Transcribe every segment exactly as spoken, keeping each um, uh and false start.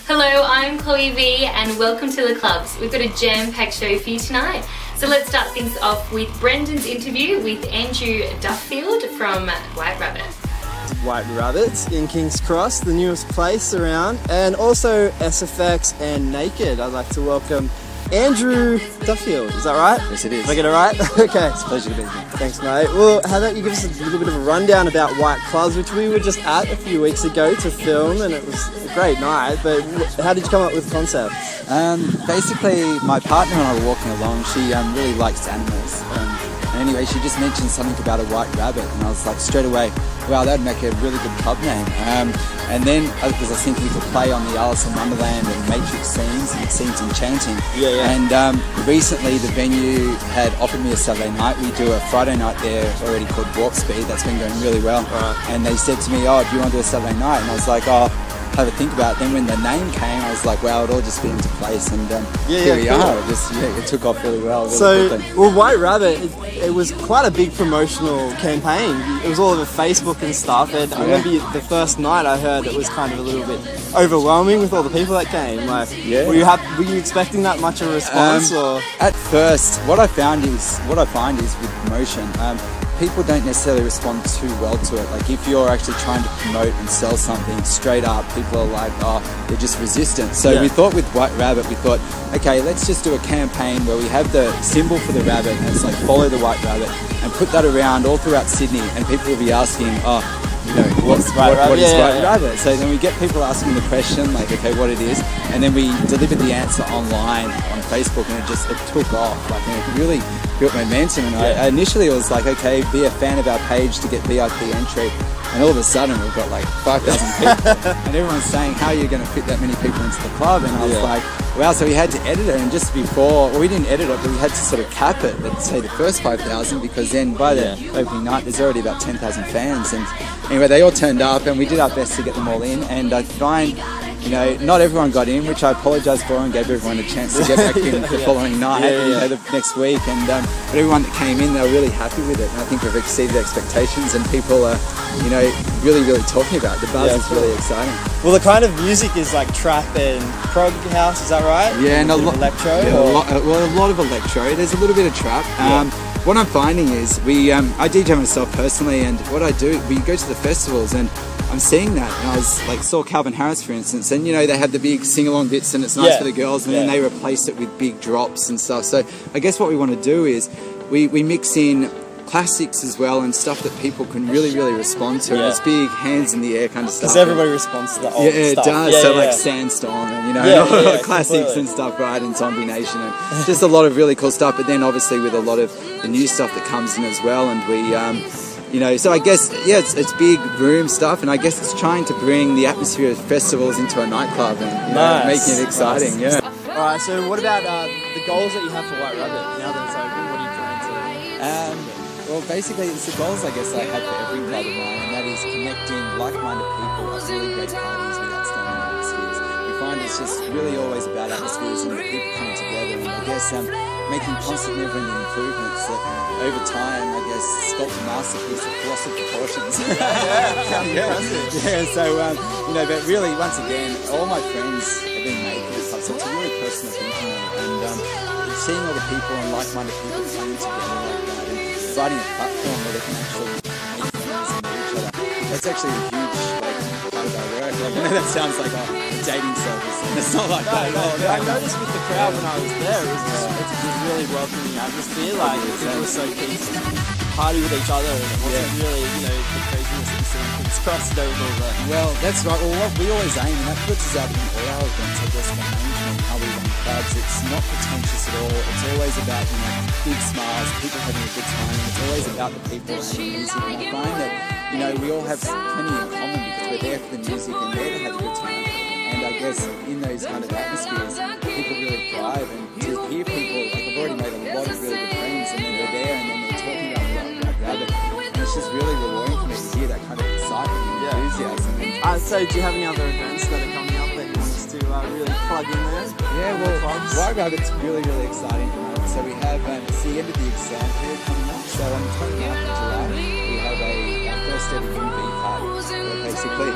Hello, I'm Chloe V and welcome to the Clubz. We've got a jam-packed show for you tonight. So let's start things off with Brendan's interview with Andrew Duffied from White Rabbit. White Rabbit in King's Cross, the newest place around, and also S F X and Naked. I'd like to welcome Andrew Duffied. Is that right? Yes, it is. Did I get it right? Okay. It's a pleasure to be here. Thanks, mate. Well, how about you give us a little bit of a rundown about White Clubz, which we were just at a few weeks ago to film, and it was a great night. But how did you come up with the concept? Um, basically, my partner and I were walking along. She um, really likes animals. Um, and anyway, she just mentioned something about a white rabbit, and I was like, straight away, wow, that'd make a really good club name. Um, and then, because I was thinking to play on the Alice in Wonderland and Matrix scenes, and it seems enchanting. Yeah, yeah. And um, recently, the venue had offered me a Saturday night. We do a Friday night there already called Warp Speed. That's been going really well. Right. And they said to me, oh, do you want to do a Saturday night? And I was like, oh, have a think about it. Then when the name came, I was like, wow, it all just fit into place, and um, yeah, here yeah, we cool. are. It just yeah, it took off really well. Really so, quickly. well, White Rabbit, it, it was quite a big promotional campaign. It was all over Facebook and stuff, and I remember the first night I heard it was kind of a little bit overwhelming with all the people that came. Like, yeah. were you happy, were you expecting that much of a response? Um, or At first, what I found is what I find is with promotion. Um, people don't necessarily respond too well to it. Like if you're actually trying to promote and sell something straight up, people are like, oh, they're just resistant. So yeah. we thought with White Rabbit, we thought, okay, let's just do a campaign where we have the symbol for the rabbit and it's like follow the White Rabbit, and put that around all throughout Sydney, and people will be asking, oh, you know, what's White what, Rabbit? what is yeah, White yeah. Rabbit? So then we get people asking the question, like, okay, what it is, and then we delivered the answer online on Facebook, and it just it took off. Like, and it really built momentum. And yeah. I, initially it was like, okay, be a fan of our page to get V I P entry, and all of a sudden we've got like five thousand people, and everyone's saying, how are you going to fit that many people into the club? And I was yeah. like, wow. So we had to edit it, and just before, well, we didn't edit it, but we had to sort of cap it at, say, the first five thousand, because then by the yeah. opening night there's already about ten thousand fans. And anyway, they all turned up, and we did our best to get them all in. And I find, you know, not everyone got in, which I apologise for, and gave everyone a chance to get back in the yeah. following night, yeah, yeah, you know, yeah. the next week. And um, but everyone that came in, they were really happy with it, and I think we've exceeded expectations, and people are, you know, really, really talking about it. The buzz Yeah, is cool. really exciting. Well, the kind of music is like trap and prog house, is that right? Yeah, and, and a lot electro. Yeah, or? a lot, well, a lot of electro. There's a little bit of trap. Yeah. Um, what I'm finding is we, um, I D J myself personally, and what I do, we go to the festivals, and I'm seeing that. And I was like, saw Calvin Harris, for instance, and you know, they have the big sing-along bits, and it's nice yeah. for the girls, and yeah. then they replace it with big drops and stuff. So I guess what we want to do is we, we mix in classics as well, and stuff that people can really, really respond to. Yeah. And it's big hands in the air kind of stuff. Because everybody responds to the old Yeah, it stuff. does. Yeah, so yeah, like yeah. Sandstorm, and you know, Yeah, and all yeah, yeah, classics completely. and stuff, right? And Zombie Nation, and just a lot of really cool stuff. But then obviously with a lot of the new stuff that comes in as well, and we, um, you know, so I guess yeah, it's, it's big room stuff, and I guess it's trying to bring the atmosphere of festivals into a nightclub, and you know, Nice. making it exciting. Nice. Yeah. All right. So, what about uh, the goals that you have for White Rabbit now that it's open? What are you trying to? Um, well, basically, it's the goals I guess I have for every club of mine, and that is connecting like-minded people at really great parties with outstanding atmospheres. We find it's just really always about atmospheres and people coming together, and I guess um, making constant, never-ending improvements that over time, I guess, sculpt a masterpiece of colossal proportions. yeah, yeah, yeah. So um, you know, but really, once again, all my friends have been made for this club, so it's a really personal thing for me, and um, seeing all the people and like-minded people coming together like that, and providing a platform where they can actually make friends and know each other. That's actually a huge like part of our work. Like, I know that sounds like a dating service, and it's not like No, that at no, all. I noticed with the crowd when I was there, it was just, it's a really welcoming atmosphere. Like, people were so keen to party with each other, and it wasn't Yeah. really, you know, the craziness that you see in King's Cross and all that. Well, that's right. Well, what we always aim, and that puts us out in all our events, I guess, for management, how we run clubs. It's not pretentious at all. It's always about, you know, big smiles, people having a good time. It's always about the people and the music. And I find that, you know, we all have plenty in common because we're there for the music and there to have a good time. And I guess in those kind of atmospheres, people really thrive. And to hear people, like I've already made a lot of really good friends, and then they're there and then they're talking about White Rabbit. And it's just really rewarding for me to hear that kind of excitement and Yeah. enthusiasm. Uh, so, do you have any other events that are coming up that you want us to uh, really plug in there? Yeah, well, White Rabbit's really, really exciting. So we have, um, it's the end of the exam period coming up. So on the twenty-ninth of July, we have a our first ever U V party. Where basically,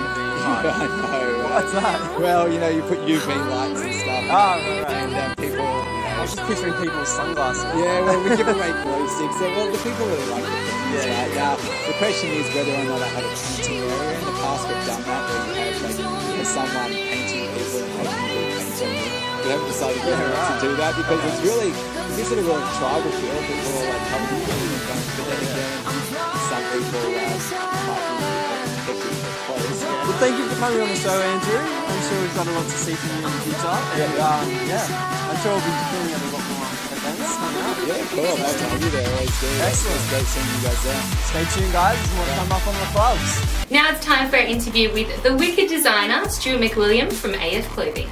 on. I know. What's that? Well, you know, you put U V lights and stuff. Oh, right, right. And um, people, you know, I was just picturing people with sunglasses. yeah, well, we give away glow sticks. So, well, the people really like the things, Yeah. right? Now, the question is whether or not I have a painting area. In the past, we've done that where you have, like, you know, someone painting people and making people paint on you. We haven't decided yet Yeah, not to right. do that because it's really, it gives it a real tribal feel. People are like, covered in green and things, but then again, some people uh, might be protected clothes. Well, thank you for coming on the show, Andrew. I'm sure we've got a lot to see from you in the future. And um, yeah, I'm sure we'll be filming at a lot more events coming up. Yeah, cool. I'll tell you there. Always do. Excellent. It's great seeing you guys there. Stay tuned, guys. There's more to come up on the Clubz. Now it's time for our interview with the wicked designer, Stuart McWilliam from A F Clothing.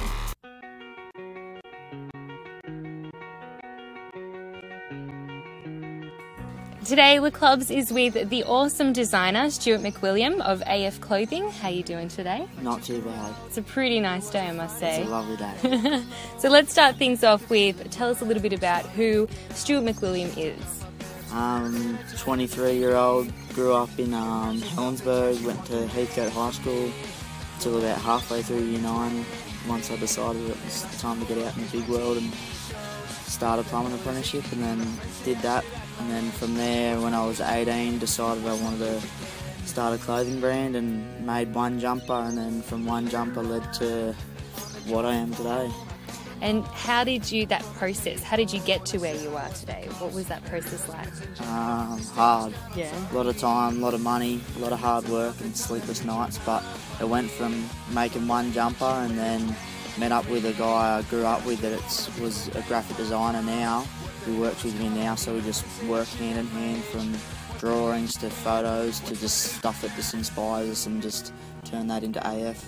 Today, the Clubz is with the awesome designer, Stuart McWilliam of A F Clothing. How are you doing today? Not too bad. It's a pretty nice day, I must say. It's a lovely day. So let's start things off with, tell us a little bit about who Stuart McWilliam is. Um, twenty-three year old, grew up in um, Helensburgh, went to Heathcote High School till about halfway through year nine. Once I decided it was time to get out in the big world and start a plumbing apprenticeship, and then did that. And then from there, when I was eighteen, decided I wanted to start a clothing brand and made one jumper, and then from one jumper led to what I am today. And how did you, that process, how did you get to where you are today? What was that process like? Um, hard. Yeah. A lot of time, a lot of money, a lot of hard work and sleepless nights, but it went from making one jumper and then met up with a guy I grew up with that it's, was a graphic designer now, who works with me now, so we just work hand in hand from drawings to photos to just stuff that just inspires us and just turn that into A F.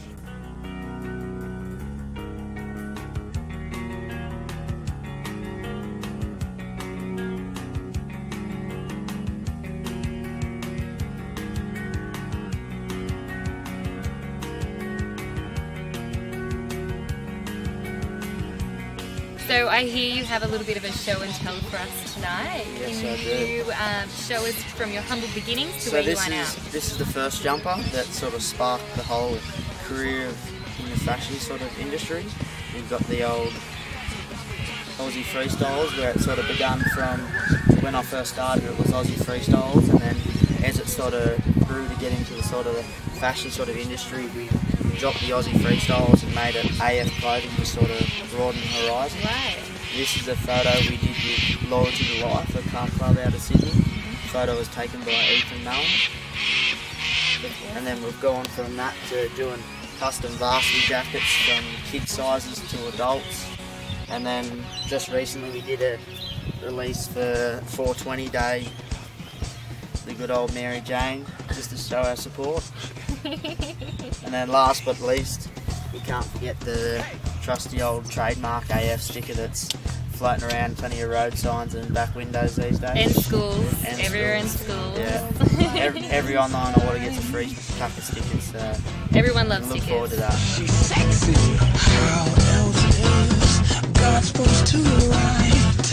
So I hear you have a little bit of a show and tell for us tonight. Yes, Can I do. you um, show us from your humble beginnings to So where you this are now? is this is the first jumper that sort of sparked the whole career of in the fashion sort of industry. We've got the old Aussie freestyles where it sort of began from when I first started. It was Aussie freestyles, and then as it sort of grew to get into the sort of fashion sort of industry, we dropped the Aussie freestyles and made it A F Clothing to sort of broaden the horizon. Right. This is a photo we did with Loyalty to Life, a car club out of Sydney. The photo was taken by Ethan Mellon. And then we've gone from that to doing custom varsity jackets from kid sizes to adults. And then just recently we did a release for four twenty Day, the good old Mary Jane, just to show our support. And then last but least, we can't forget the trusty old trademark A F sticker that's floating around plenty of road signs and back windows these days. And schools, And everywhere in schools. schools. Yeah. every, every online order gets a free pack of stickers, so Everyone loves look stickers. forward to that. She's sexy. How else is God supposed to write?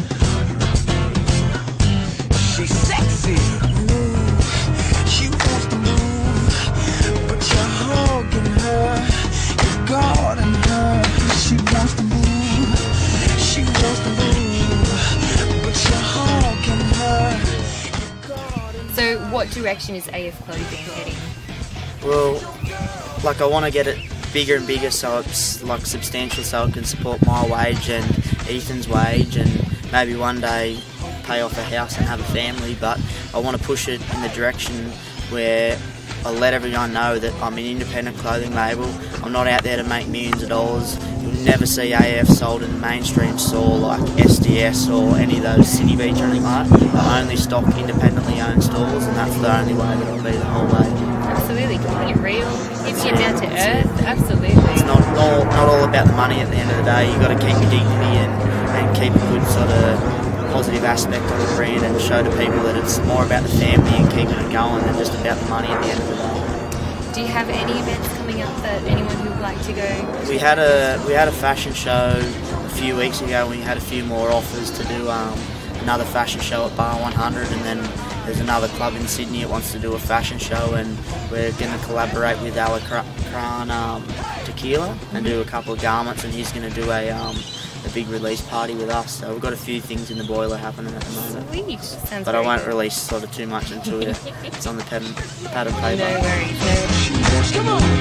She's sexy. Ooh, she wants to move, but you're hogging her. You're guarding her. She wants to move. She wants to move, but you're hogging her. You're guarding her. So what direction is A F Clothing heading? Well, like I want to get it bigger and bigger so it's like substantial so it can support my wage and Ethan's wage and maybe one day pay off a house and have a family, but I want to push it in the direction where I let everyone know that I'm an independent clothing label. I'm not out there to make millions of dollars. You'll never see A F sold in the mainstream store like S D S or any of those City Beach or anything like that. I only stock independently owned stores, and that's the only way that I'll be the whole way. Absolutely, keeping it real, keeping it down to earth, absolutely. It's not all, not all about the money at the end of the day. You've got to keep your dignity and, and keep a good sort of positive aspect of the brand and show to people that it's more about the family and keeping it going than just about the money at the end of the day. Do you have any events coming up that anyone who would like to go? We had a we had a fashion show a few weeks ago. We had a few more offers to do um, another fashion show at Bar one hundred, and then there's another club in Sydney that wants to do a fashion show, and we're going to collaborate with Alacran um, Tequila and do a couple of garments, and he's going to do a, um, a big release party with us. So we've got a few things in the boiler happening at the moment. Sweet. Sounds But I won't cool. release sort of too much until it's on the pad and, pad and paper. No worries, no worries. Come on.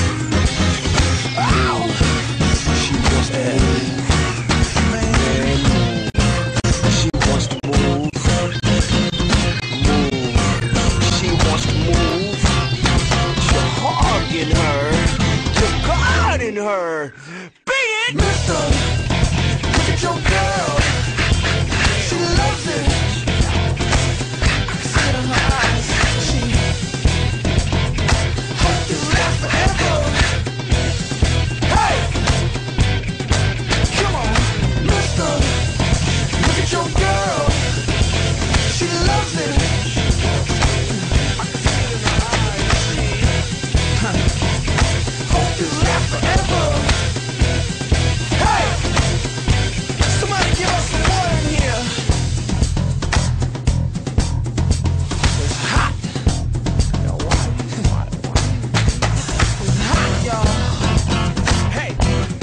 Ow. She wants to move. Man. She wants to move. Move. She wants to move. You're hogging her. You're guarding her. Beat it. Mister, look at your girl. She loves it. I can see it in her eyes. She hopes to last forever. Hey! Come on, mister. Look at your girl. She loves it. I can see it in her eyes. Huh. Hope to last forever. Hey! Somebody give us some water in here. It's hot. Yo, water, water, water. It's hot, y'all. Hey.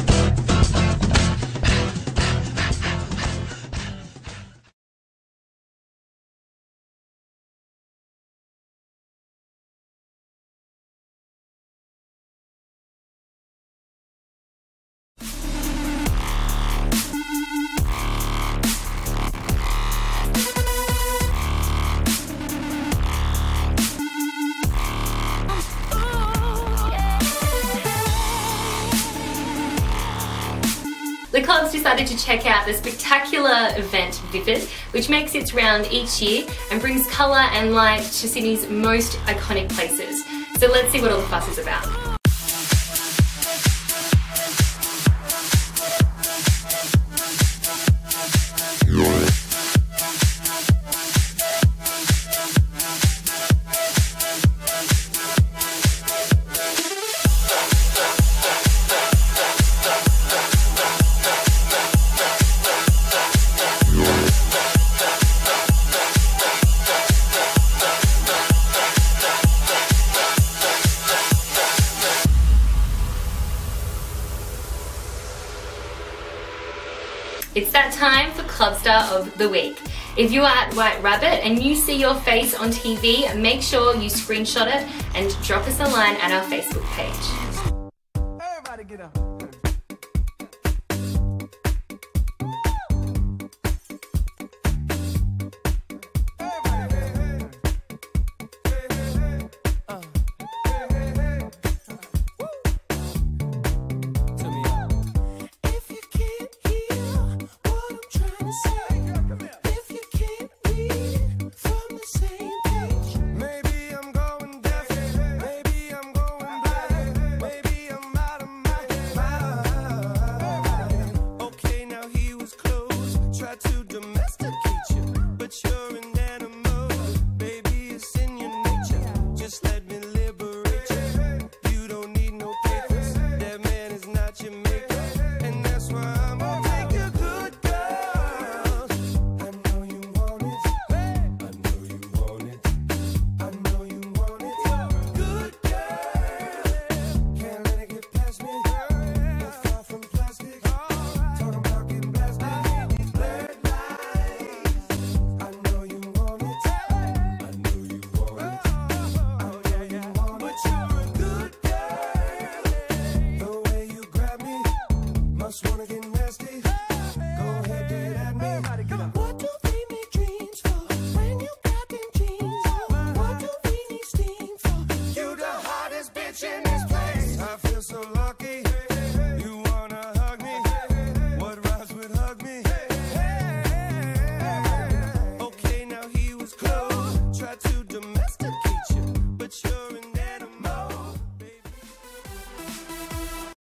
The Clubz decided to check out the spectacular event Duffied, which makes its round each year and brings colour and light to Sydney's most iconic places. So let's see what all the fuss is about. It's that time for Club Star of the Week. If you are at White Rabbit and you see your face on T V, make sure you screenshot it and drop us a line at our Facebook page. Everybody get up. So lucky.